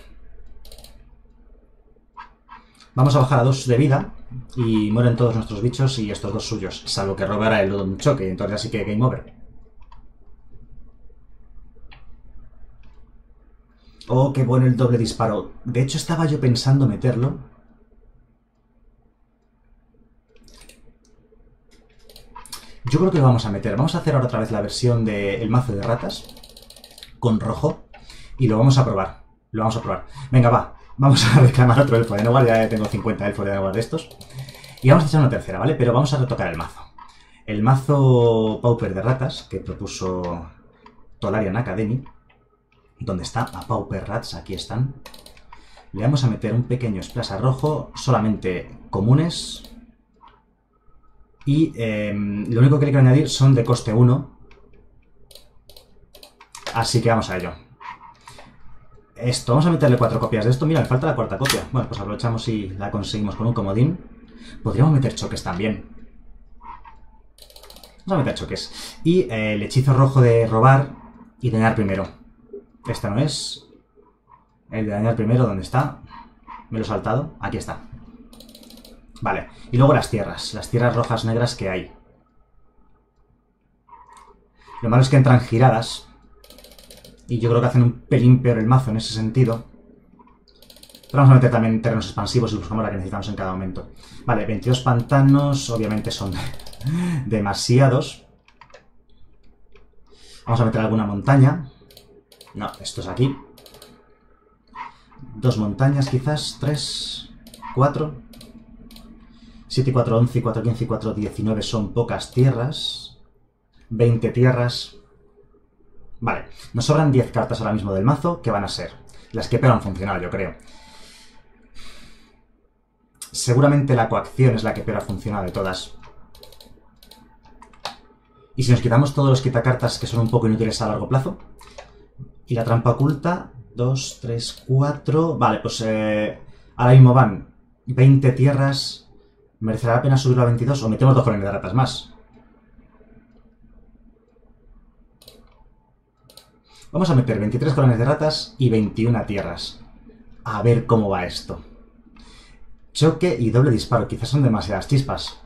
Speaker 1: Vamos a bajar a dos de vida y mueren todos nuestros bichos y estos dos suyos. Salvo que robara el un choque, entonces así que game over. Oh, qué bueno el doble disparo. De hecho, estaba yo pensando meterlo. Yo creo que lo vamos a meter. Vamos a hacer ahora otra vez la versión del mazo de ratas. Con rojo. Y lo vamos a probar. Lo vamos a probar. Venga, va. Vamos a reclamar otro elfo de Nowhere. Ya tengo cincuenta elfos de Nowhere de estos. Y vamos a echar una tercera, ¿vale? Pero vamos a retocar el mazo. El mazo Pauper de ratas que propuso Tolarian Academy. ¿Dónde está? A Pauper Rats, aquí están. Le vamos a meter un pequeño splash a rojo, solamente comunes. Y eh, lo único que le quiero añadir son de coste uno. Así que vamos a ello. Esto, vamos a meterle cuatro copias de esto. Mira, me falta la cuarta copia. Bueno, pues aprovechamos y la conseguimos con un comodín. Podríamos meter choques también. Vamos a meter choques. Y eh, el hechizo rojo de robar y dañar primero. Esta no es. El de dañar primero, ¿dónde está? Me lo he saltado. Aquí está. Vale. Y luego las tierras. Las tierras rojas negras que hay. Lo malo es que entran giradas. Y yo creo que hacen un pelín peor el mazo en ese sentido. Pero vamos a meter también terrenos expansivos y buscamos la que necesitamos en cada momento. Vale, veintidós pantanos. Obviamente son demasiados. Vamos a meter alguna montaña. No, esto es aquí. Dos montañas quizás, tres, cuatro. siete, cuatro, once, cuatro, quince y cuatro, diecinueve son pocas tierras. veinte tierras. Vale, nos sobran diez cartas ahora mismo del mazo, que van a ser las que peor han funcionado, yo creo. Seguramente la coacción es la que peor ha funcionado de todas. Y si nos quitamos todos los quitacartas que son un poco inútiles a largo plazo... Y la trampa oculta, dos, tres, cuatro... Vale, pues eh, ahora mismo van veinte tierras. ¿Merecerá la pena subirlo a veintidós o metemos dos colonias de ratas más? Vamos a meter veintitrés colonias de ratas y veintiuna tierras. A ver cómo va esto. Choque y doble disparo. Quizás son demasiadas chispas.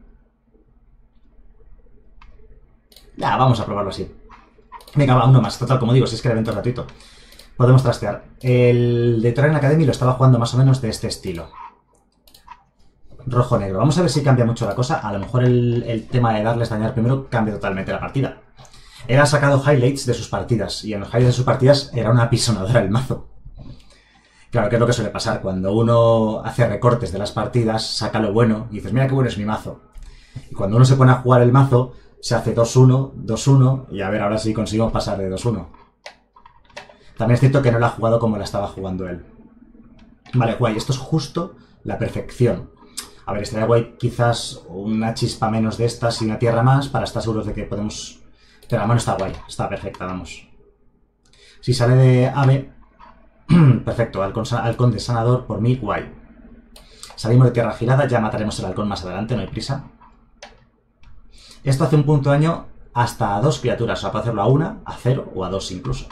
Speaker 1: Ya, vamos a probarlo así. Venga, va, uno más. Total, como digo, si es que el evento es gratuito. Podemos trastear. El de Tolarian Academy lo estaba jugando más o menos de este estilo. Rojo-negro. Vamos a ver si cambia mucho la cosa. A lo mejor el, el tema de darles dañar primero cambia totalmente la partida. Él ha sacado highlights de sus partidas. Y en los highlights de sus partidas era una apisonadora el mazo. Claro, que es lo que suele pasar. Cuando uno hace recortes de las partidas, saca lo bueno y dices, mira qué bueno es mi mazo. Y cuando uno se pone a jugar el mazo... Se hace dos uno, dos uno, y a ver ahora sí conseguimos pasar de dos uno. También es cierto que no la ha jugado como la estaba jugando él. Vale, guay, esto es justo la perfección. A ver, estaría guay quizás una chispa menos de estas y una tierra más para estar seguros de que podemos... Pero la mano está guay, está perfecta, vamos. Si sale de ave... Perfecto, halcón, halcón de sanador, por mí, guay. Salimos de tierra girada, ya mataremos el halcón más adelante, no hay prisa. Esto hace un punto de daño hasta a dos criaturas. O sea, puede hacerlo a una, a cero o a dos incluso.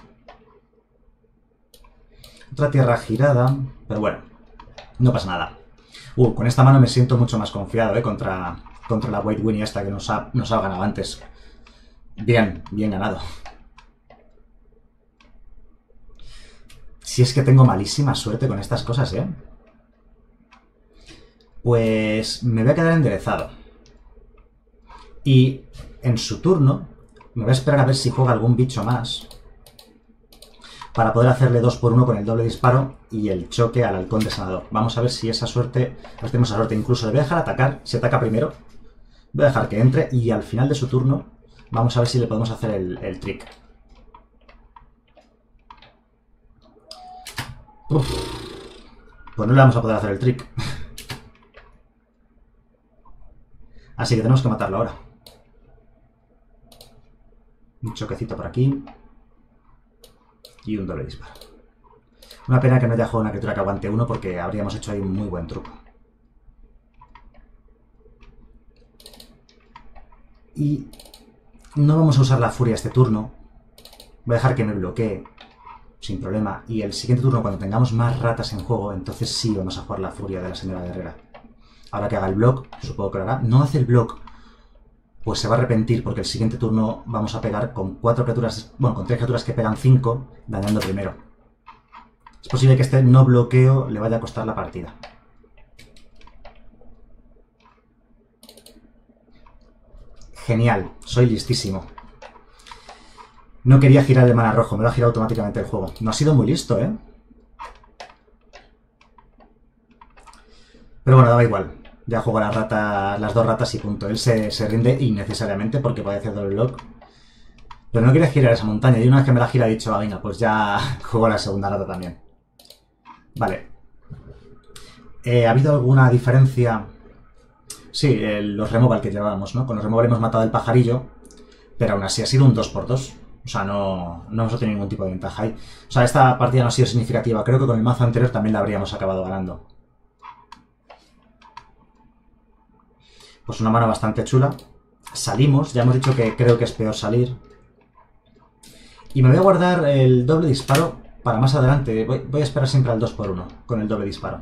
Speaker 1: Otra tierra girada. Pero bueno, no pasa nada. Uh, con esta mano me siento mucho más confiado, ¿eh? Contra, contra la White Winnie esta que nos ha, nos ha ganado antes. Bien, bien ganado. Si es que tengo malísima suerte con estas cosas, ¿eh? Pues me voy a quedar enderezado. Y en su turno me voy a esperar a ver si juega algún bicho más para poder hacerle dos por uno con el doble disparo y el choque al halcón de sanador. Vamos a ver si esa suerte... A ver si tenemos esa suerte. Incluso le voy a dejar atacar. Si ataca primero, voy a dejar que entre y al final de su turno vamos a ver si le podemos hacer el, el trick. Uf. Pues no le vamos a poder hacer el trick. Así que tenemos que matarlo ahora. Un choquecito por aquí. Y un doble disparo. Una pena que no haya jugado una criatura que aguante uno porque habríamos hecho ahí un muy buen truco. Y no vamos a usar la furia este turno. Voy a dejar que me bloquee sin problema. Y el siguiente turno, cuando tengamos más ratas en juego, entonces sí vamos a jugar la furia de la señora guerrera. Ahora que haga el block, supongo que lo hará. No hace el block, pues se va a arrepentir porque el siguiente turno vamos a pegar con cuatro criaturas, bueno, con tres criaturas que pegan cinco, dañando primero. Es posible que este no bloqueo le vaya a costar la partida. Genial, soy listísimo. No quería girar el mana rojo, me lo ha girado automáticamente el juego. No ha sido muy listo, ¿eh? Pero bueno, daba igual. Ya juego las ratas, las dos ratas y punto. Él se, se rinde innecesariamente porque puede hacer doble block. Pero no quería girar esa montaña. Y una vez que me la gira he dicho, ah, venga, pues ya juego la segunda rata también. Vale. Eh, ¿Ha habido alguna diferencia? Sí, el, los removal que llevábamos, ¿no? Con los removal hemos matado el pajarillo. Pero aún así ha sido un dos por dos. O sea, no, no hemos tenido ningún tipo de ventaja ahí. O sea, esta partida no ha sido significativa. Creo que con el mazo anterior también la habríamos acabado ganando. Pues una mano bastante chula. Salimos, ya hemos dicho que creo que es peor salir. Y me voy a guardar el doble disparo para más adelante. Voy, voy a esperar siempre al dos por uno con el doble disparo.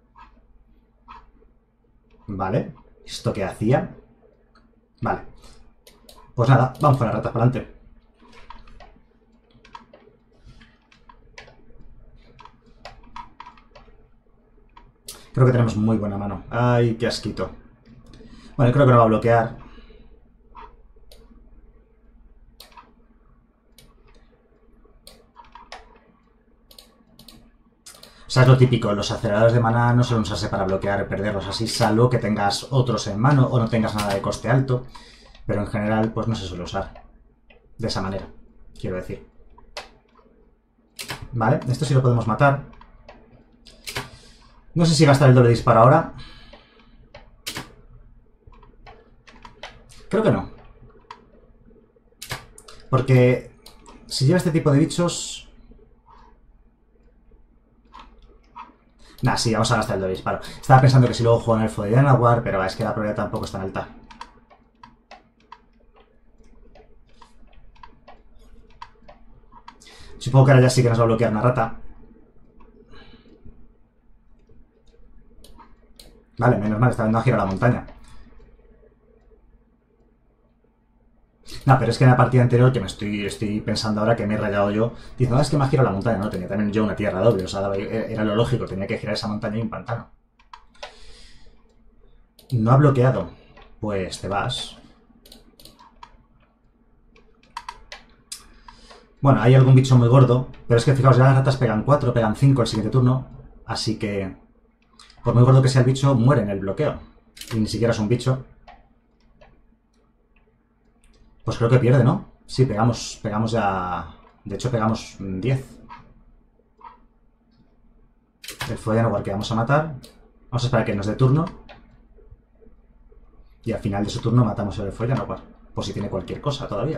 Speaker 1: Vale. ¿Esto qué hacía? Vale. Pues nada, vamos con las ratas para adelante. Creo que tenemos muy buena mano. Ay, qué asquito. Bueno, creo que no va a bloquear. O sea, es lo típico. Los aceleradores de maná no suelen usarse para bloquear y perderlos así, salvo que tengas otros en mano o no tengas nada de coste alto. Pero en general, pues no se suele usar de esa manera, quiero decir. Vale, esto sí lo podemos matar. No sé si gastar el doble disparo ahora. Creo que no. Porque si lleva este tipo de bichos... Nah, sí, vamos a gastar el doble disparo. Estaba pensando que si luego juego en Elfo de Llanowar, pero es que la probabilidad tampoco es tan alta. Supongo que ahora ya sí que nos va a bloquear una rata. Vale, menos mal, está viendo a girar la montaña. No, pero es que en la partida anterior, que me estoy, estoy pensando ahora que me he rayado yo, diciendo, no, es que me ha girado la montaña, no, tenía también yo una tierra doble, o sea, era lo lógico, tenía que girar esa montaña y un pantano. No ha bloqueado. Pues te vas. Bueno, hay algún bicho muy gordo, pero es que fijaos, ya las ratas pegan cuatro, pegan cinco el siguiente turno, así que por muy gordo que sea el bicho, muere en el bloqueo. Y ni siquiera es un bicho. Pues creo que pierde, ¿no? Sí, pegamos, pegamos ya... De hecho, pegamos diez. El Follanowar que vamos a matar. Vamos a esperar que nos dé turno. Y al final de su turno matamos el Follanowar. Por si tiene cualquier cosa todavía.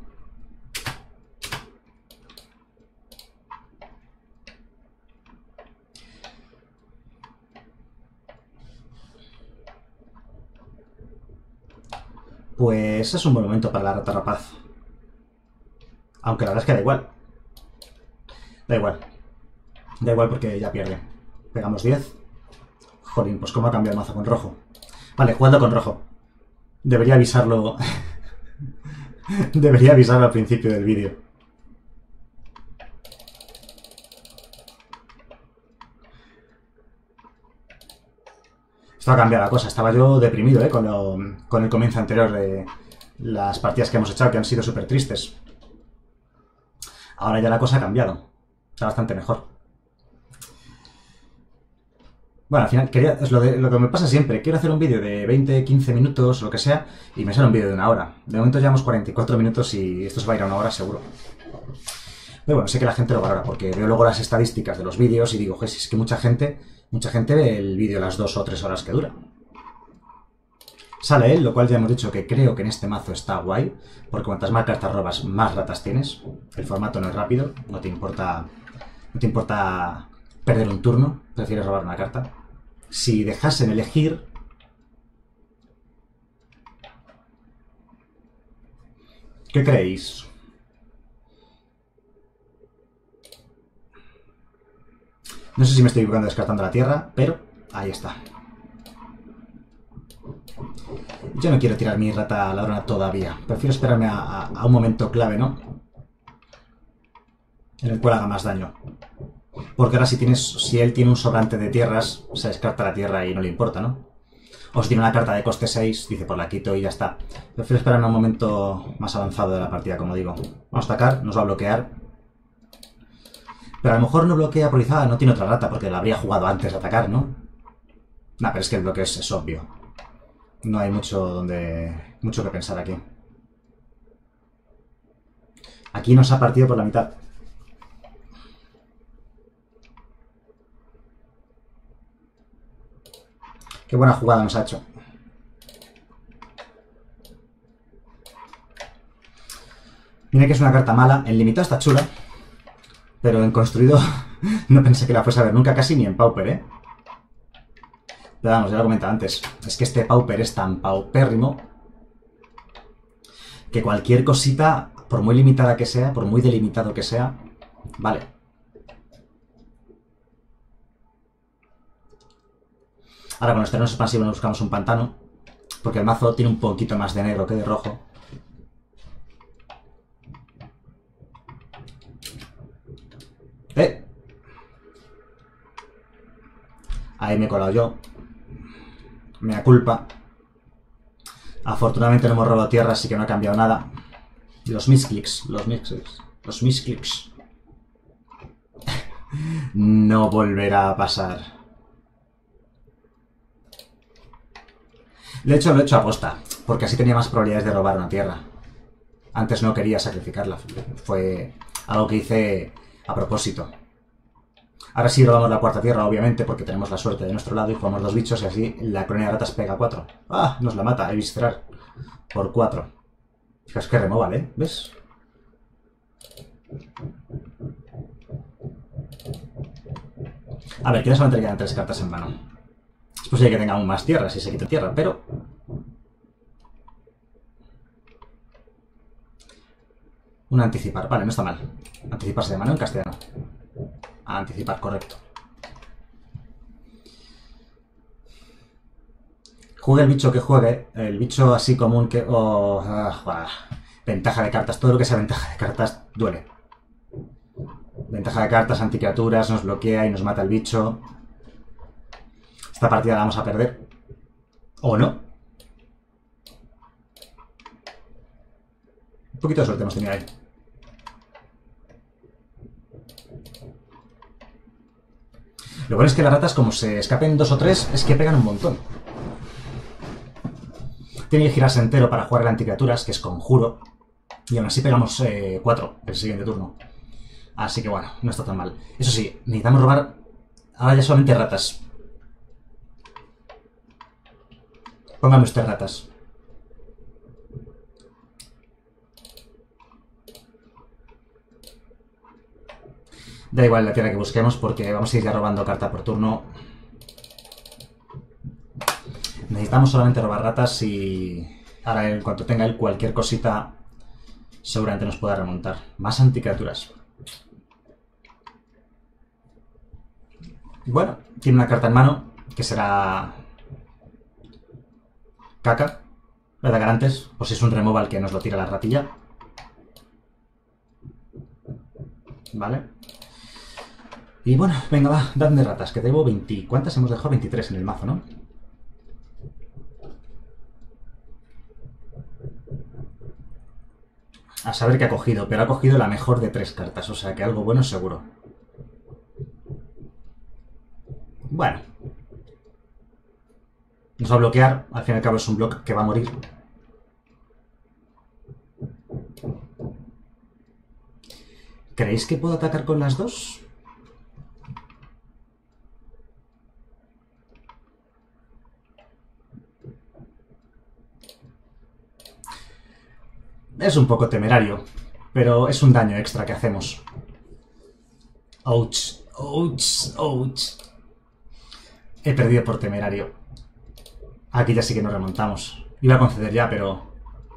Speaker 1: Pues es un buen momento para la rata rapaz. Aunque la verdad es que da igual. Da igual. Da igual porque ya pierde. Pegamos diez. Jolín, pues cómo ha cambiado el mazo con rojo. Vale, jugando con rojo. Debería avisarlo... Debería avisarlo al principio del vídeo. Esto ha cambiado la cosa. Estaba yo deprimido, ¿eh? Con, lo, con el comienzo anterior de las partidas que hemos echado, que han sido súper tristes. Ahora ya la cosa ha cambiado. Está bastante mejor. Bueno, al final, quería, es lo, de, lo que me pasa siempre. Quiero hacer un vídeo de veinte, quince minutos, lo que sea, y me sale un vídeo de una hora. De momento llevamos cuarenta y cuatro minutos y esto se va a ir a una hora seguro. Pero bueno, sé que la gente lo valora, porque veo luego las estadísticas de los vídeos y digo, joder, si es que mucha gente, mucha gente ve el vídeo las dos o tres horas que dura. Sale él, lo cual ya hemos dicho que creo que en este mazo está guay, porque cuantas más cartas robas, más ratas tienes. El formato no es rápido, no te importa, no te importa perder un turno, prefieres robar una carta. Si dejasen elegir, ¿qué creéis? No sé si me estoy equivocando descartando la tierra, pero ahí está. Yo no quiero tirar mi rata ladrona todavía. Prefiero esperarme a, a, a un momento clave, ¿no? En el cual haga más daño. Porque ahora si tienes, si él tiene un sobrante de tierras, se descarta la tierra y no le importa, ¿no? O si tiene una carta de coste seis, dice, pues la quito y ya está. Prefiero esperarme a un momento más avanzado de la partida, como digo. Vamos a atacar, nos va a bloquear. Pero a lo mejor no bloquea por Izada, no tiene otra rata, porque la habría jugado antes de atacar, ¿no? Nah, pero es que el bloqueo es, es obvio. No hay mucho donde mucho que pensar aquí. Aquí nos ha partido por la mitad. Qué buena jugada nos ha hecho. Mira que es una carta mala. En limitado está chula. Pero en construido no pensé que la fuese a ver nunca, casi ni en Pauper, ¿eh? Pero vamos, ya lo he comentado antes. Es que este Pauper es tan paupérrimo que cualquier cosita, por muy limitada que sea, por muy delimitado que sea, vale. Ahora con los terrenos expansivos nos buscamos un pantano, porque el mazo tiene un poquito más de negro que de rojo. ¡Eh! Ahí me he colado yo. Me da culpa. Afortunadamente no hemos robado tierra, así que no ha cambiado nada. Los misclicks, los misclicks, los misclicks. No volverá a pasar. De hecho, lo he hecho a posta, porque así tenía más probabilidades de robar una tierra. Antes no quería sacrificarla. Fue algo que hice a propósito. Ahora sí robamos la cuarta tierra, obviamente, porque tenemos la suerte de nuestro lado y jugamos dos bichos y así la colonia de ratas pega cuatro. ¡Ah! Nos la mata, Eviscerar. Por cuatro. Fijaos que removal, ¿eh? ¿Ves? A ver, que solamente le quedan tres cartas en mano. Es posible que tenga aún más tierra si se quita tierra, pero... Un anticipar. Vale, no está mal. Anticiparse de mano en castellano. A anticipar, correcto. Juegue el bicho que juegue, el bicho así común que... Oh, ah, ventaja de cartas, todo lo que sea ventaja de cartas duele. Ventaja de cartas, anticriaturas, nos bloquea y nos mata el bicho. Esta partida la vamos a perder. ¿O no? Un poquito de suerte hemos tenido ahí. Lo bueno es que las ratas, como se escapen dos o tres, es que pegan un montón. Tiene que girarse entero para jugar el anticriaturas, que es conjuro. Y aún así pegamos eh, cuatro el siguiente turno. Así que bueno, no está tan mal. Eso sí, necesitamos robar ahora ya solamente ratas. Póngame usted ratas. Da igual la tierra que busquemos porque vamos a ir ya robando carta por turno. Necesitamos solamente robar ratas y ahora en cuanto tenga él cualquier cosita seguramente nos pueda remontar. Más anticriaturas. Bueno, tiene una carta en mano que será caca. Voy a atacar antes, por si es un removal que nos lo tira la ratilla. Vale. Y bueno, venga, va, dadme ratas, que debo veinte... ¿Cuántas hemos dejado? veintitrés en el mazo, ¿no? A saber qué ha cogido, pero ha cogido la mejor de tres cartas, o sea que algo bueno seguro. Bueno. Nos va a bloquear, al fin y al cabo es un bloque que va a morir. ¿Creéis que puedo atacar con las dos? Es un poco temerario, pero es un daño extra que hacemos. Ouch, ouch, ouch. He perdido por temerario. Aquí ya sí que nos remontamos. Iba a conceder ya, pero...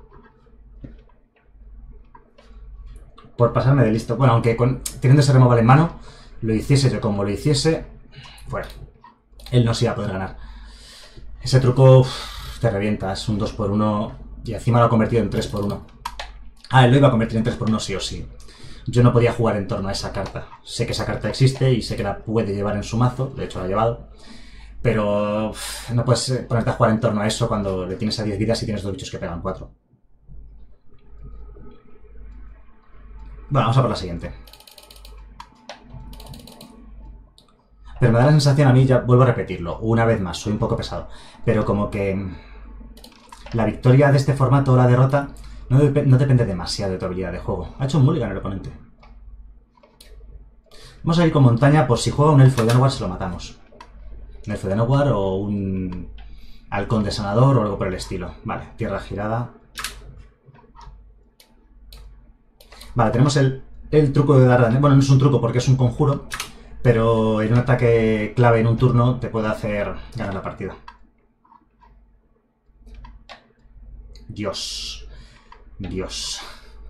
Speaker 1: por pasarme de listo. Bueno, aunque con... teniendo ese removal en mano, lo hiciese yo como lo hiciese, fuera. Él no se iba a poder ganar. Ese truco uf, te revienta. Es un dos por uno y encima lo ha convertido en tres por uno. Ah, él lo iba a convertir en tres por uno sí o sí. Yo no podía jugar en torno a esa carta. Sé que esa carta existe y sé que la puede llevar en su mazo. De hecho, la ha llevado. Pero uf, no puedes ponerte a jugar en torno a eso cuando le tienes a diez vidas y tienes dos bichos que pegan cuatro. Bueno, vamos a por la siguiente. Pero me da la sensación a mí, ya vuelvo a repetirlo, una vez más, soy un poco pesado. Pero como que la victoria de este formato o la derrota no, dep no depende demasiado de tu habilidad de juego. Ha hecho un mulligan el oponente. Vamos a ir con montaña por si juega un elfo de Nowhere se lo matamos. Un elfo de Nowhere o un halcón de sanador o algo por el estilo. Vale, tierra girada. Vale, tenemos el, el truco de dar daño. Bueno, no es un truco porque es un conjuro, pero en un ataque clave en un turno te puede hacer ganar la partida. Dios. Dios.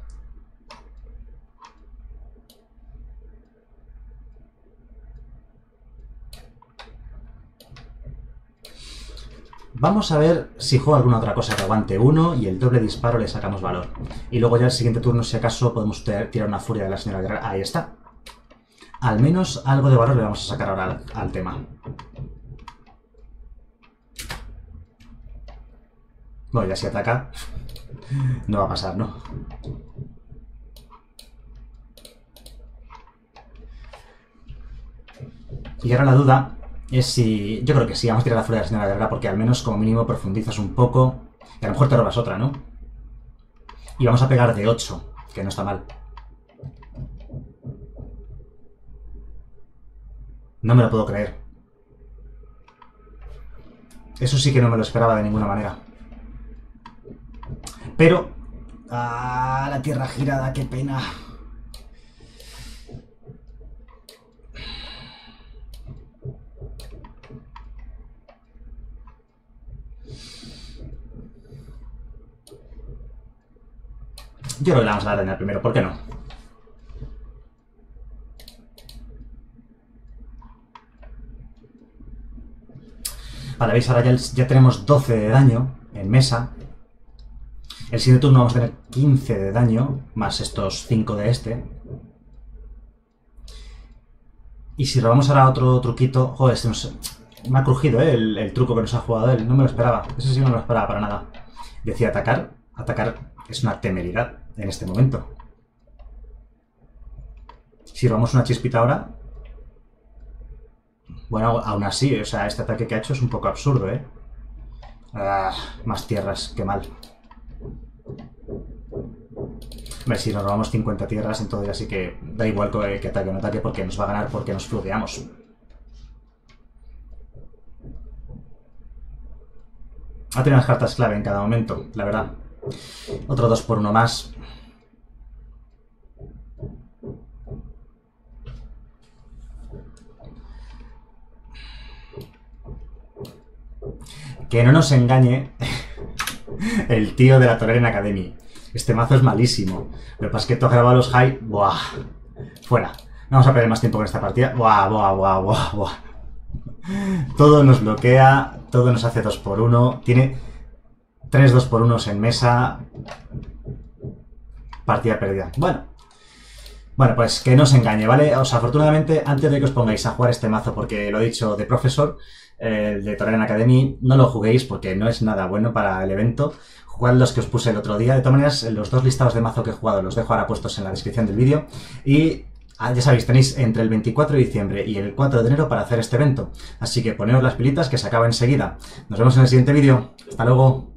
Speaker 1: Vamos a ver si juega alguna otra cosa que aguante uno y el doble disparo le sacamos valor. Y luego ya el siguiente turno, si acaso, podemos tirar una furia de la señora guerrera. Ahí está. Al menos algo de valor le vamos a sacar ahora al, al tema. Bueno, ya si ataca, no va a pasar, ¿no? Y ahora la duda es si... yo creo que sí, vamos a tirar la furia de la señora guerrera porque al menos como mínimo profundizas un poco. Y a lo mejor te robas otra, ¿no? Y vamos a pegar de ocho, que no está mal. No me lo puedo creer. Eso sí que no me lo esperaba de ninguna manera. Pero... ¡ah! La tierra girada, qué pena. Yo creo que le vamos a dar daño al primero, ¿por qué no? Vale, veis, ahora ya, ya tenemos doce de daño en mesa. El siguiente turno vamos a tener quince de daño, más estos cinco de este. Y si robamos ahora otro truquito... joder, este nos... me ha crujido, ¿eh? El, el truco que nos ha jugado él, no me lo esperaba. Ese sí no me lo esperaba para nada. Decía atacar, atacar es una temeridad en este momento. Si robamos una chispita ahora... bueno, aún así, o sea, este ataque que ha hecho es un poco absurdo, ¿eh? Ah, más tierras, qué mal. Hombre, si nos robamos cincuenta tierras, entonces así que da igual que, que ataque o no ataque porque nos va a ganar porque nos flugueamos. Ha tenido unas cartas clave en cada momento, la verdad. Otro dos por uno más. Que no nos engañe el tío de la Toreren Academy. Este mazo es malísimo. Lo que pasa es que tú has grabado los high. Buah. Fuera. No vamos a perder más tiempo con esta partida. Buah, buah, buah, buah, buah. Todo nos bloquea. Todo nos hace dos por uno. Tiene tres dos por unos en mesa. Partida perdida. Bueno. Bueno, pues que no os engañe, ¿vale? O sea, afortunadamente, antes de que os pongáis a jugar este mazo, porque lo he dicho de profesor, eh, el de Torreon Academy, no lo juguéis porque no es nada bueno para el evento. Jugad los que os puse el otro día. De todas maneras, los dos listados de mazo que he jugado los dejo ahora puestos en la descripción del vídeo. Y ah, ya sabéis, tenéis entre el veinticuatro de diciembre y el cuatro de enero para hacer este evento. Así que poneos las pilitas que se acaba enseguida. Nos vemos en el siguiente vídeo. Hasta luego.